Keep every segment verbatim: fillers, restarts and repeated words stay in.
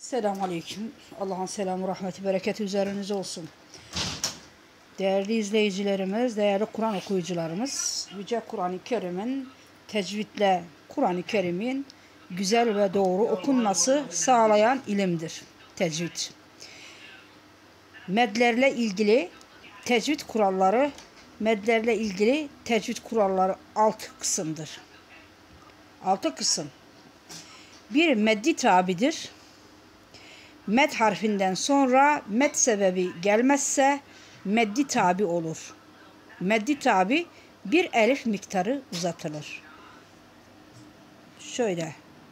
Selamun Aleyküm. Allah'ın selamı, rahmeti, bereketi üzerinize olsun. Değerli izleyicilerimiz, değerli Kur'an okuyucularımız, Yüce Kur'an-ı Kerim'in tecvidle Kur'an-ı Kerim'in güzel ve doğru okunması sağlayan ilimdir tecvid. Medlerle ilgili tecvid kuralları, medlerle ilgili tecvid kuralları altı kısımdır. Altı kısım. Bir, meddi tabidir. Med harfinden sonra med sebebi gelmezse meddi tabi olur. Meddi tabi bir elif miktarı uzatılır. Şöyle.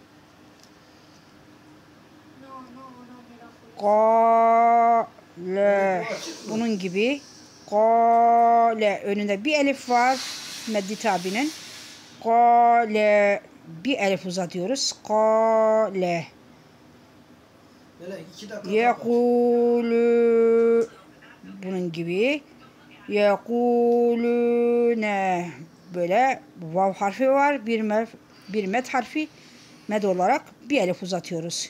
Kale. Bunun gibi. Kale. Önünde bir elif var. Meddi tabinin. Kale. Bir elif uzatıyoruz. Kale. Yekulü. Bunun gibi. Yekulüne. Böyle vav harfi var. Bir, med, bir med harfi. Med olarak bir elif uzatıyoruz.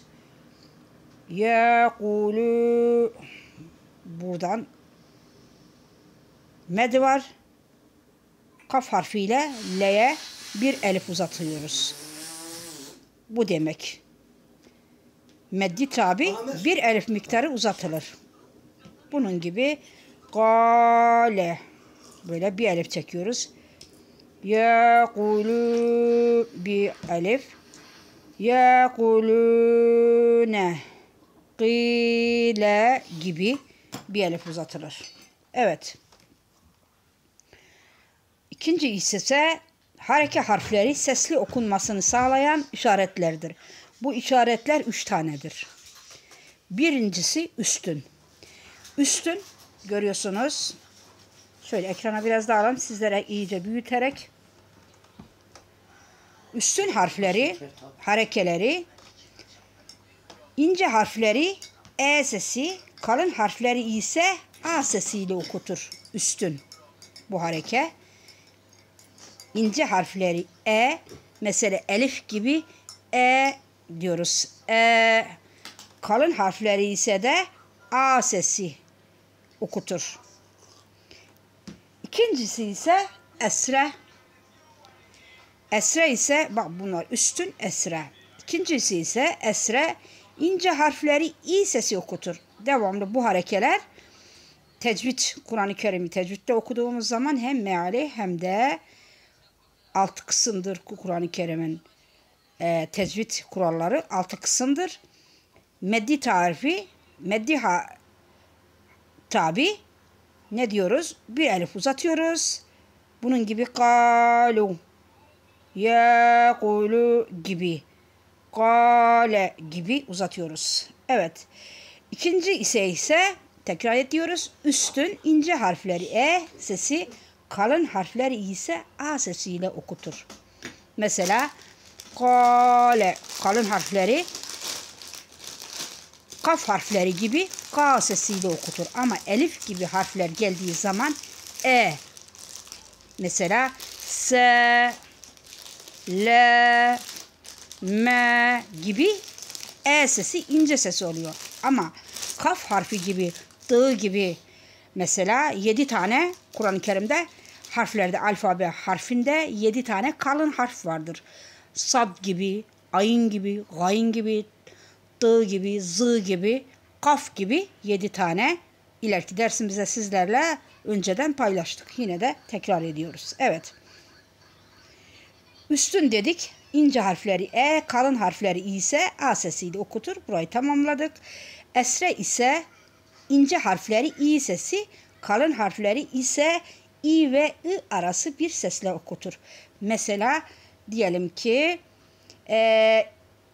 Yekulü. Buradan med var. Kaf harfiyle L'ye bir elif uzatıyoruz. Bu demek. Meddi tabi bir elif miktarı uzatılır. Bunun gibi kale. Böyle bir elif çekiyoruz. Yekulü bir elif. Yekulüne. Kile gibi bir elif uzatılır. Evet. İkinci ise hareke harfleri sesli okunmasını sağlayan işaretlerdir. Bu işaretler üç tanedir. Birincisi üstün. Üstün görüyorsunuz. Şöyle ekrana biraz daha alalım sizlere iyice büyüterek. Üstün harfleri, harekeleri, ince harfleri E sesi, kalın harfleri ise A sesiyle okutur. Üstün bu hareke. İnce harfleri E, mesela elif gibi E diyoruz. E, kalın harfleri ise de A sesi okutur. İkincisi ise esre. Esre ise bak bunlar üstün esre. İkincisi ise esre ince harfleri İ sesi okutur. Devamlı bu harekeler tecvid, Kur'an-ı Kerim'i tecvidde okuduğumuz zaman hem meali hem de altı kısımdır Kur'an-ı Kerim'in e, tecvid kuralları altı kısımdır. Meddi tarifi, meddi ha, tabi ne diyoruz? Bir elif uzatıyoruz. Bunun gibi kalu, yekulu gibi, kale gibi uzatıyoruz. Evet. İkinci ise ise tekrar ediyoruz. Üstün ince harfleri E sesi, kalın harfleri ise A sesiyle okutur. Mesela kale kalın harfleri kaf harfleri gibi K sesiyle okutur. Ama elif gibi harfler geldiği zaman E. Mesela S, L, M gibi E sesi ince sesi oluyor. Ama kaf harfi gibi, D gibi mesela yedi tane Kur'an-ı Kerim'de harflerde, alfabe harfinde yedi tane kalın harf vardır. Sad gibi, ayın gibi, gayn gibi, D gibi, Z gibi, kaf gibi yedi tane ileriki dersimizde sizlerle önceden paylaştık. Yine de tekrar ediyoruz. Evet. Üstün dedik. İnce harfleri E, kalın harfleri I ise A sesiyle okutur. Burayı tamamladık. Esre ise ince harfleri İ sesi, kalın harfleri ise İ ve I arası bir sesle okutur. Mesela diyelim ki e,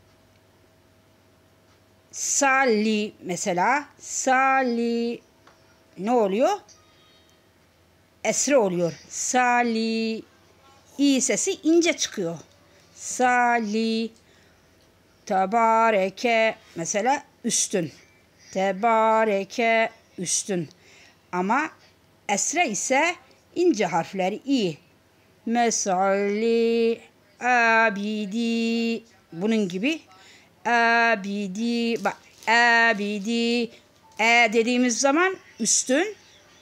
Sali mesela Sali ne oluyor? Esre oluyor. Sali İ sesi ince çıkıyor. Sali Tebareke mesela üstün. Tebareke üstün. Ama esre ise ince harfleri İ. Mesali abidi bunun gibi abidi bak Abidi. E dediğimiz zaman üstün.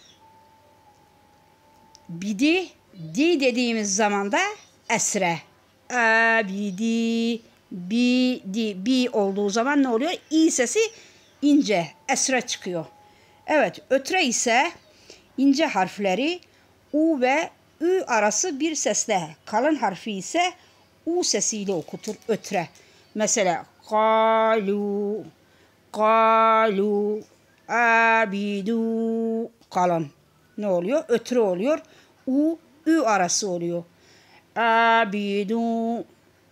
Bidi. Di dediğimiz zaman da esre. Abidi. Bidi. Bi olduğu zaman ne oluyor? İ sesi ince. Esre çıkıyor. Evet. Ötre ise ince harfleri U ve Ü arası bir sesle. Kalın harfi ise U sesiyle okutur ötre. Mesela kalu, kalu, abidu, kalın. Ne oluyor? Ötre oluyor. U, Ü arası oluyor. Abidu,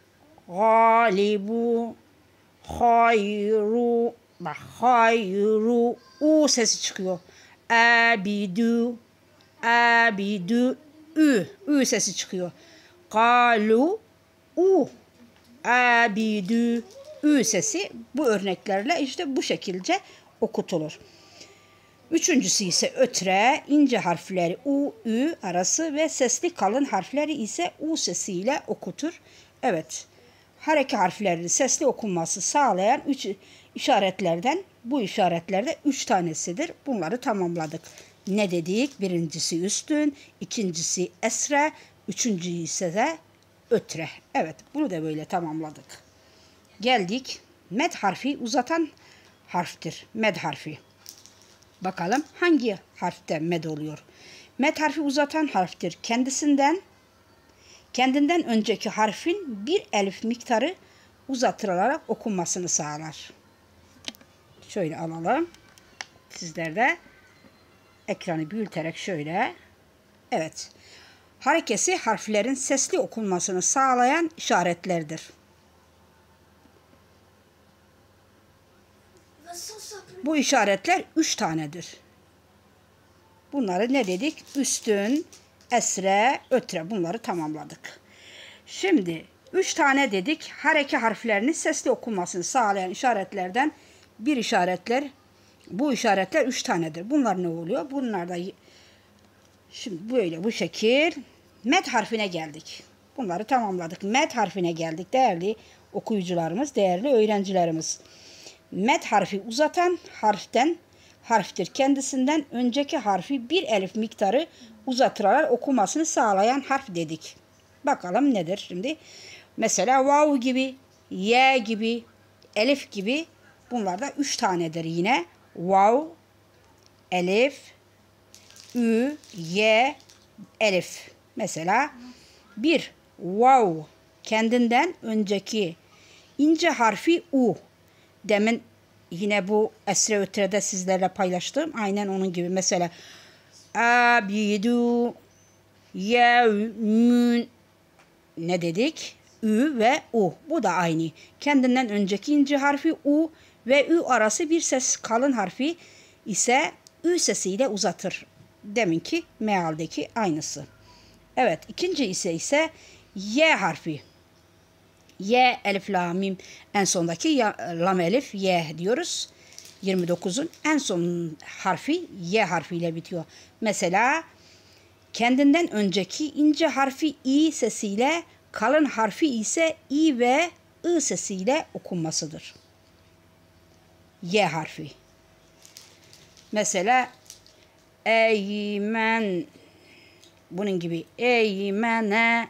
galibu, hayru, bak hayru, U sesi çıkıyor. Abidu, abidu, Ü, Ü sesi çıkıyor. Kalu, U, abidü, Ü sesi bu örneklerle işte bu şekilde okutulur. Üçüncüsü ise ötre, ince harfleri U, Ü arası ve sesli kalın harfleri ise U sesiyle okutur. Evet, hareke harflerinin sesli okunması sağlayan üç işaretlerden bu işaretlerde üç tanesidir. Bunları tamamladık. Ne dedik? Birincisi üstün, ikincisi esre, üçüncüsü ise de ötre. Evet, bunu da böyle tamamladık. Geldik. Med harfi uzatan harftir. Med harfi. Bakalım hangi harfte med oluyor? Med harfi uzatan harftir. Kendisinden kendinden önceki harfin bir elif miktarı uzatılarak okunmasını sağlar. Şöyle alalım. Sizler de ekranı büyüterek şöyle. Evet. Harekesi harflerin sesli okunmasını sağlayan işaretlerdir. Bu işaretler üç tanedir. Bunları ne dedik? Üstün, esre, ötre. Bunları tamamladık. Şimdi üç tane dedik. Hareke harflerinin sesli okunmasını sağlayan işaretlerden bir işaretler. Bu işaretler üç tanedir. Bunlar ne oluyor? Bunlar da şimdi böyle bu şekil. Med harfine geldik. Bunları tamamladık. Med harfine geldik değerli okuyucularımız, değerli öğrencilerimiz. Med harfi uzatan harften harftir. Kendisinden önceki harfi bir elif miktarı uzatılarak okumasını sağlayan harf dedik. Bakalım nedir şimdi? Mesela vav gibi, ye gibi, elif gibi bunlar da üç tanedir yine. Vav, elif, ü, ye, elif. Mesela bir vav kendinden önceki ince harfi u. Demin yine bu esre ötrede sizlerle paylaştığım aynen onun gibi. Mesela abidu, yevmün ne dedik? Ü ve u. Bu da aynı. Kendinden önceki ince harfi u ve ü arası bir ses kalın harfi ise ü sesiyle uzatır. Deminki mealdeki aynısı. Evet, ikinci ise ise y harfi. Y, elif, la, mim en sondaki ya, lam, elif, y diyoruz. yirmi dokuzun en son harfi y harfiyle bitiyor. Mesela kendinden önceki ince harfi i sesiyle, kalın harfi ise i ve ı sesiyle okunmasıdır. Y harfi. Mesela eymen bunun gibi eymene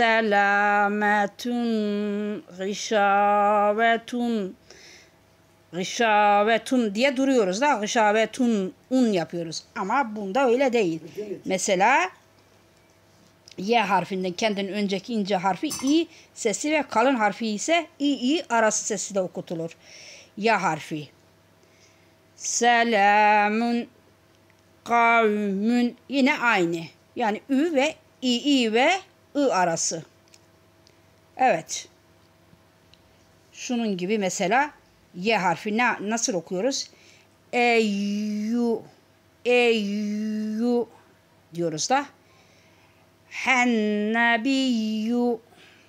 selametun gışavetun gışavetun diye duruyoruz da gışavetun un yapıyoruz. Ama bunda öyle değil. Mesela Y harfinden kendinin önceki ince harfi i sesi ve kalın harfi ise i i arası sesi de okutulur. Ya harfi. Selamun kavmün yine aynı. Yani ü ve i i ve ı arası. Evet. Şunun gibi mesela y harfi ne, nasıl okuyoruz? Eyyu eyyu diyoruz da hennebiyyu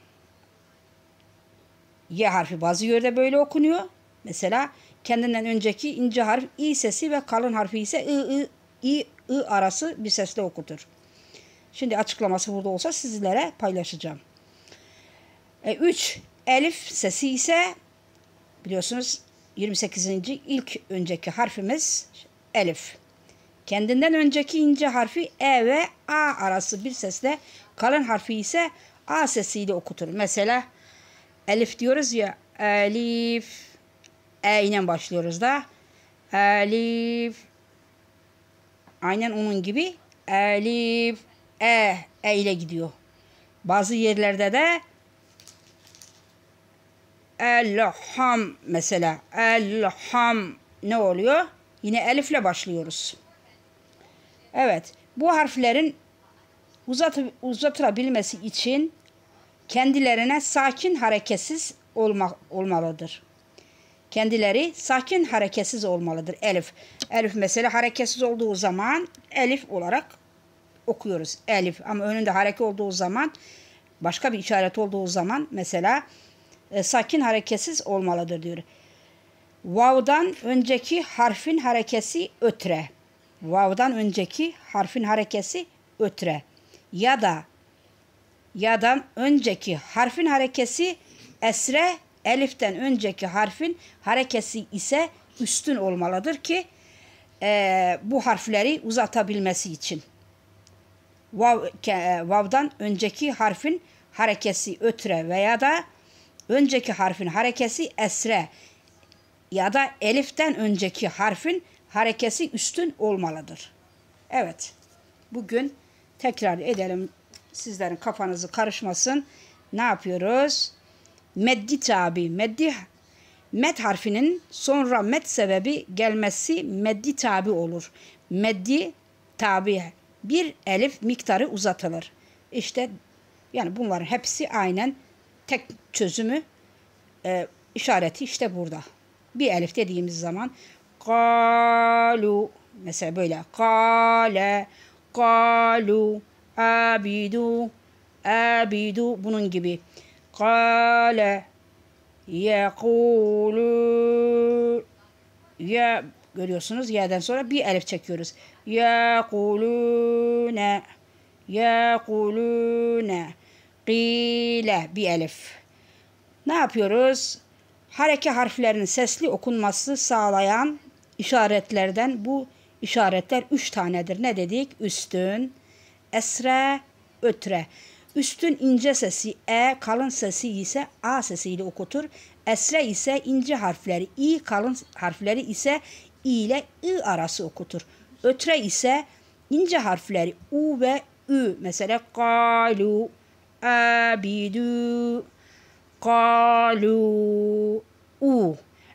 y harfi bazı yerde böyle okunuyor. Mesela kendinden önceki ince harf i sesi ve kalın harfi ise i, i, i, i arası bir sesle okutur. Şimdi açıklaması burada olsa sizlere paylaşacağım. üç. E, elif sesi ise biliyorsunuz yirmi sekizinci ilk önceki harfimiz elif. Kendinden önceki ince harfi E ve A arası bir sesle, kalın harfi ise A sesiyle okutur. Mesela elif diyoruz ya, elif, E ile başlıyoruz da. Elif, aynen onun gibi elif, E, E ile gidiyor. Bazı yerlerde de elham mesela, elham ne oluyor? Yine elifle başlıyoruz. Evet, bu harflerin uzat uzatılabilmesi için kendilerine sakin hareketsiz olma, olmalıdır. Kendileri sakin hareketsiz olmalıdır. Elif. Elif mesela hareketsiz olduğu zaman elif olarak okuyoruz. Elif. Ama önünde hareket olduğu zaman, başka bir işaret olduğu zaman mesela e, sakin hareketsiz olmalıdır diyor. Vav'dan önceki harfin harekesi ötre. Vav'dan önceki harfin harekesi ötre. Ya da ya'dan önceki harfin harekesi esre, eliften önceki harfin harekesi ise üstün olmalıdır ki e, bu harfleri uzatabilmesi için. Vav, ke, vav'dan önceki harfin harekesi ötre veya da önceki harfin harekesi esre ya da eliften önceki harfin harekesi üstün olmalıdır. Evet, bugün tekrar edelim, sizlerin kafanızı karışmasın. Ne yapıyoruz? Meddi tabi. Meddi, med harfinin sonra med sebebi gelmesi meddi tabi olur. Meddi tabi. Bir elif miktarı uzatılır. İşte yani bunların hepsi aynen tek çözümü, e, işareti işte burada. Bir elif dediğimiz zaman kalu mesela böyle kale, kalu, abidu, abidu bunun gibi. Kale, yekulu, ya görüyorsunuz ya'dan sonra bir elif çekiyoruz. Yekulune, yekulune, qile bir elif. Ne yapıyoruz? Hareke harflerinin sesli okunması sağlayan işaretlerden bu işaretler üç tanedir. Ne dedik? Üstün, esre, ötre. Üstün ince sesi E, kalın sesi ise A sesiyle okutur. Esre ise ince harfleri İ, kalın harfleri ise İ ile I arası okutur. Ötre ise ince harfleri U ve Ü. Mesela kalu, abidu, kalu, U,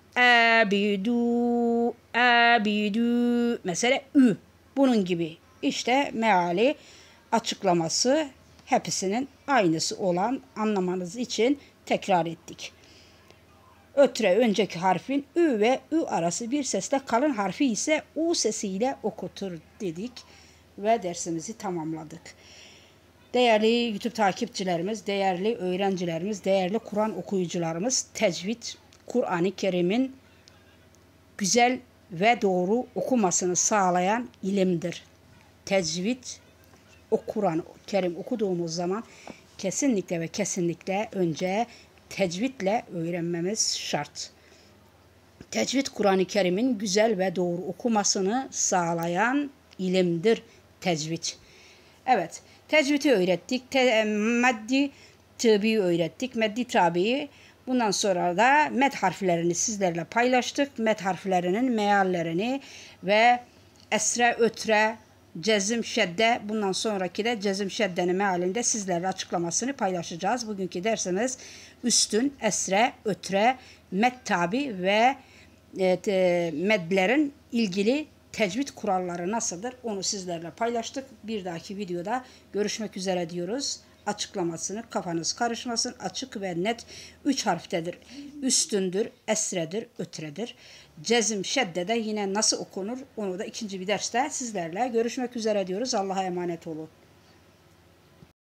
abidu, abidu. Mesela Ü. Bunun gibi. İşte meali, açıklaması hepsinin aynısı olan anlamanız için tekrar ettik. Ötre önceki harfin Ü ve Ü arası bir sesle, kalın harfi ise U sesiyle okutur dedik ve dersimizi tamamladık. Değerli YouTube takipçilerimiz, değerli öğrencilerimiz, değerli Kur'an okuyucularımız, tecvid, Kur'an-ı Kerim'in güzel ve doğru okumasını sağlayan ilimdir. Tecvid, o Kur'an-ı Kerim okuduğumuz zaman kesinlikle ve kesinlikle önce tecvidle öğrenmemiz şart. Tecvid, Kur'an-ı Kerim'in güzel ve doğru okumasını sağlayan ilimdir tecvid. Evet, tecvidi öğrettik. Te, maddi tabi öğrettik. Maddi tabiyi. Bundan sonra da med harflerini sizlerle paylaştık. Med harflerinin meallerini ve esre, ötre, cezim, şedde, bundan sonraki de cezim, şeddenin mealinde sizlerle açıklamasını paylaşacağız. Bugünkü dersimiz üstün, esre, ötre, med tabi ve e, medlerin ilgili tecvid kuralları nasıldır onu sizlerle paylaştık. Bir dahaki videoda görüşmek üzere diyoruz. Açıklamasını kafanız karışmasın. Açık ve net üç harftedir. Üstündür, esredir, ötredir. Cezim, şedde de yine nasıl okunur onu da ikinci bir derste sizlerle görüşmek üzere diyoruz. Allah'a emanet olun.